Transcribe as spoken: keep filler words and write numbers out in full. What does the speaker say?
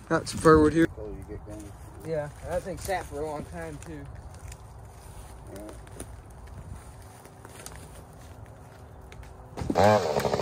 Got some furwood here. So you get going. Yeah, that thing sat for a long time too. Yeah.